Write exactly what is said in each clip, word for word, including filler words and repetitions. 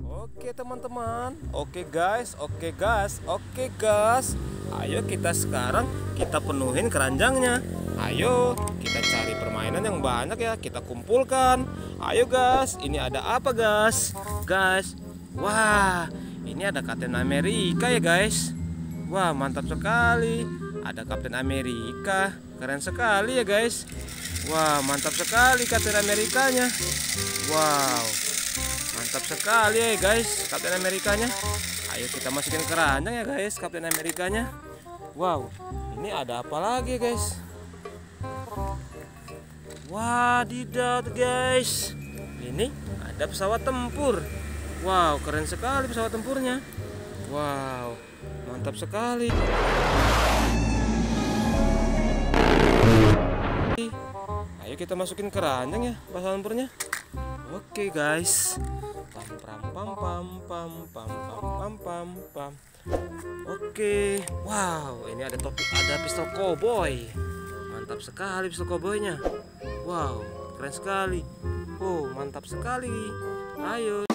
Oke teman-teman, oke guys, oke gas, oke gas. Ayo kita sekarang kita penuhin keranjangnya. Ayo kita cari permainan yang banyak ya, kita kumpulkan. Ayo gas, ini ada apa gas? Gas, wah ini ada Kapten Amerika ya guys. Wah mantap sekali, ada Kapten Amerika, keren sekali ya guys. Wah mantap sekali Kapten Amerikanya. Wow, mantap sekali ya guys Kapten Amerikanya. Ayo kita masukin keranjang ya guys Kapten Amerikanya. Wow, ini ada apa lagi guys? Wadidaw guys, ini ada pesawat tempur. Wow, keren sekali pesawat tempurnya. Wow, mantap sekali. Ayo kita masukin keranjang ya pesawat tempurnya. Oke guys, pam pam pam pam pam pam pam pam pam pam. Oke, wow ini ada topi, ada pistol cowboy. Mantap sekali pistol cowboynya. Wow keren sekali. Oh mantap sekali. Ayo.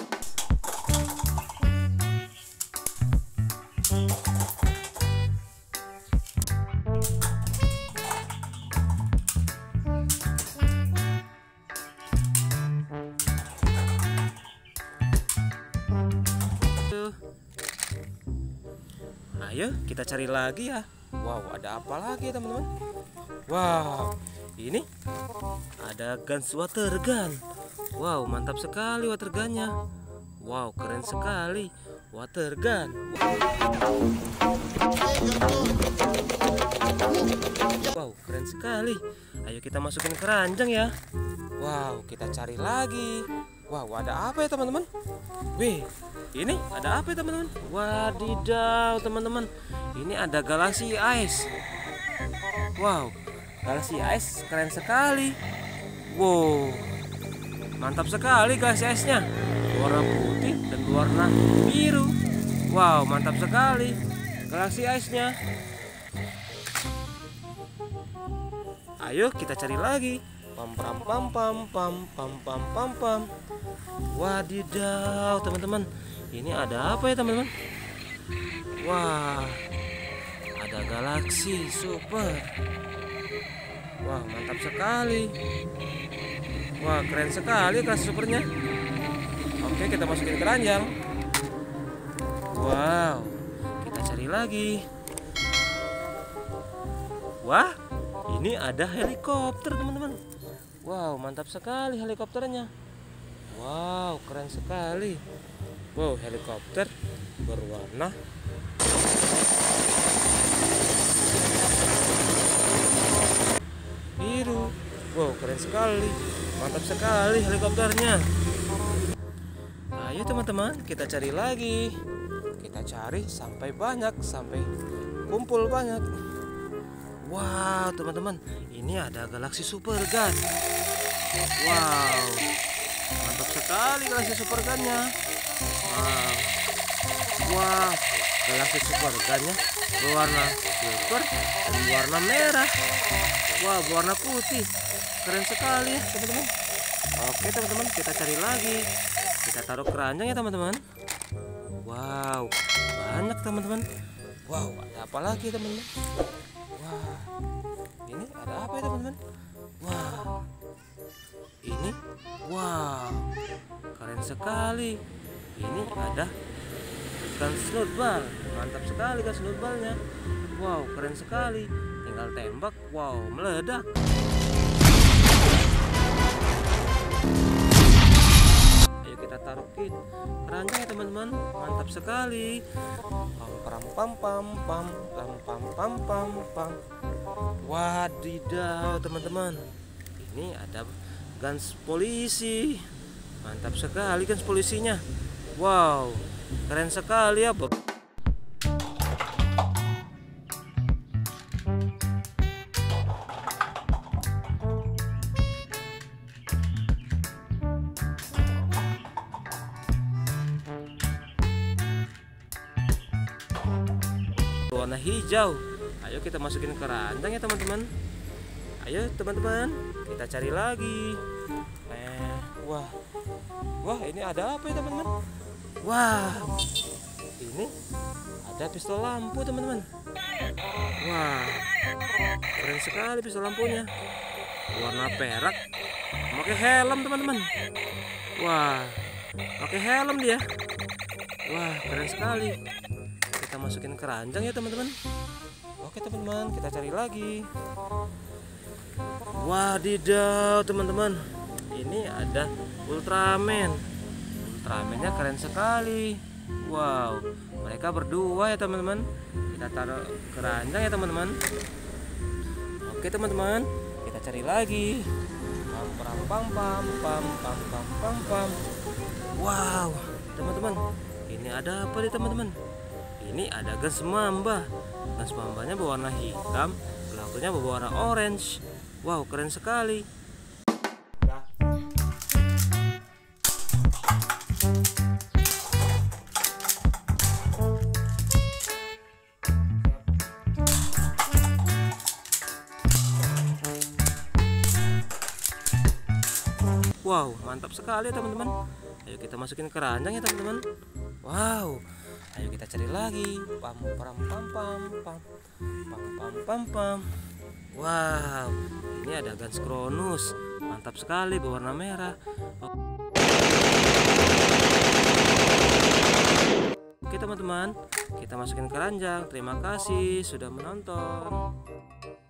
Ayo kita cari lagi ya. Wow ada apa lagi teman-teman? Wow ini ada guns water gun. Wow mantap sekali water gunnya. Wow keren sekali water gun. Wow keren sekali. Ayo kita masukin keranjang ya. Wow kita cari lagi. Wow ada apa ya teman-teman? Wih ini ada apa ya teman-teman? Wadidaw teman-teman, ini ada Galaxy Ice. Wow, Galaxy Ice keren sekali. Wow, mantap sekali Galaxy Ice-nya. Warna putih dan warna biru. Wow, mantap sekali Galaxy Ice-nya. Ayo kita cari lagi. Pam pam pam pam pam pam pam pam pam. Wadidaw teman-teman, ini ada apa ya teman-teman? Wah, ada Galaxy Super. Wah mantap sekali. Wah keren sekali Galaxy Supernya. Oke kita masukin keranjang. Wow, kita cari lagi. Wah ini ada helikopter teman-teman. Wow mantap sekali helikopternya. Wow keren sekali. Wow helikopter berwarna biru. Wow keren sekali, mantap sekali helikopternya. Ayo teman-teman kita cari lagi. Kita cari sampai banyak, sampai kumpul banyak. Wow teman-teman, ini ada Galaxy Super Gun. Wow mantap sekali Galaxy Super Gun-nya. Wow, wow Galaxy Super Gun-nya berwarna silver dan berwarna merah. Wow berwarna putih, keren sekali ya teman-teman. Oke teman-teman kita cari lagi. Kita taruh keranjang ya teman-teman. Wow banyak teman-teman. Wow ada apa lagi teman-teman? Wow ini ada apa ya teman-teman? Wow ini wow keren sekali. Ini ada ikan snowball. Mantap sekali kan snowballnya. Wow keren sekali, tinggal tembak. Wow meledak. Ayo kita taruh kit keranjang ya teman-teman. Mantap sekali. Pam pam pam pam pam pam pam pam pam. Wadidaw teman-teman, ini ada guns polisi. Mantap sekali guns polisinya. Wow keren sekali ya. Warna hijau. Ayo kita masukin keranjang ya teman-teman. Ayo teman-teman kita cari lagi. Eh, wah, wah ini ada apa ya teman-teman? Wah, ini ada pistol lampu teman-teman. Wah, keren sekali pistol lampunya. Warna perak, pakai helm teman-teman. Wah, pakai helm dia. Wah, keren sekali. Kita masukin keranjang ya teman-teman. Oke teman-teman, kita cari lagi. Wadidaw teman-teman, ini ada Ultraman. Ultramannya keren sekali. Wow, mereka berdua ya teman-teman. Kita taruh keranjang ya teman-teman. Oke teman-teman, kita cari lagi. Pam pam pam pam pam pam pam pam pam. Wow teman-teman, ini ada apa nih teman-teman? Ini ada Gas Mamba. Gas Mambanya berwarna hitam, pelakunya berwarna orange. Wow, keren sekali. Wow, mantap sekali teman-teman. Ayo kita masukin keranjang ya teman-teman. Wow, ayo kita cari lagi. Pam pam pam pam pam pam pam pam pam. Wow, ini ada Gans Kronus. Mantap sekali, berwarna merah. Oke teman-teman, kita masukin keranjang. Terima kasih sudah menonton.